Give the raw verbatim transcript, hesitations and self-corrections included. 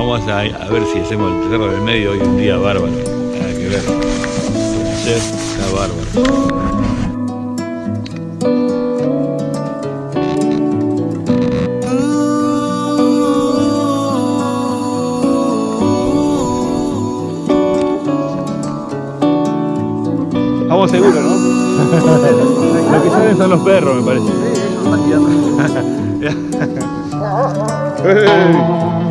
vamos a, a ver si hacemos el Cerro del Medio hoy un día bárbaro. Nada que ver. Hacer, está bárbaro. Vamos seguro, ¿no? Lo que salen son los perros, me parece. Sí, ellos están guiando.